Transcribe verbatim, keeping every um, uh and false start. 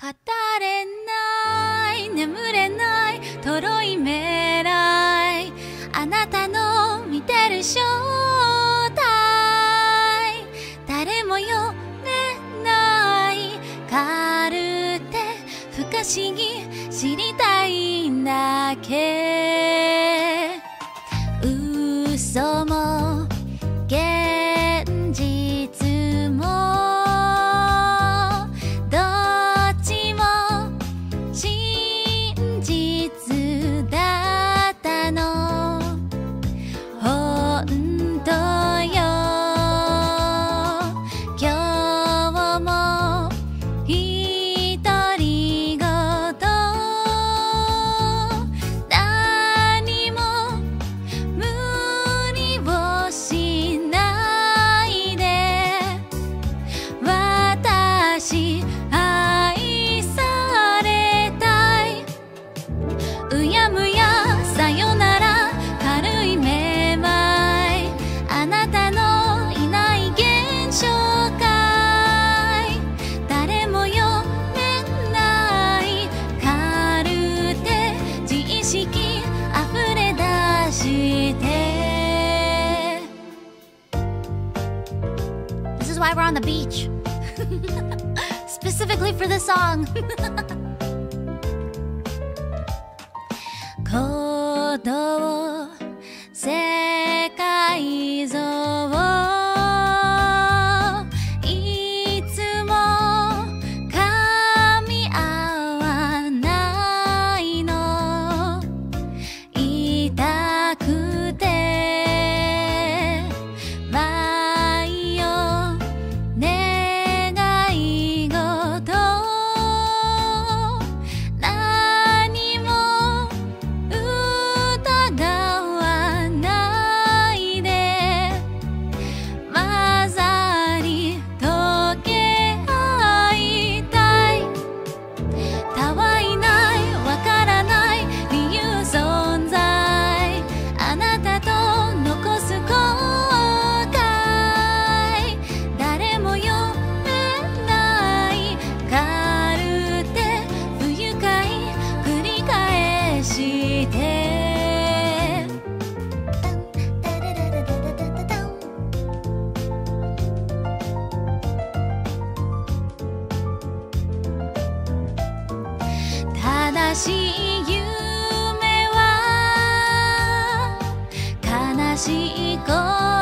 れない眠れないとろい未来あなたの見てる正体誰も読めないカルテ不可思議知りたいんだけ嘘も現実もどっちも真実だったの本当よ今日も独り言何も無理をしないで私愛されたいうやむやさよなら軽いめまいあなたのいない現象界誰も読めないカルテ自意識溢れ出して This is why we're on the beach specifically for this song 鼓動世界像いつも噛み合わないの痛くて毎夜願い事何も疑わないで混ざり溶け合いたいたわいないわからない理由存在あなたと残す後悔誰も読めないカルテ不愉快繰り返して正しい夢は悲しい声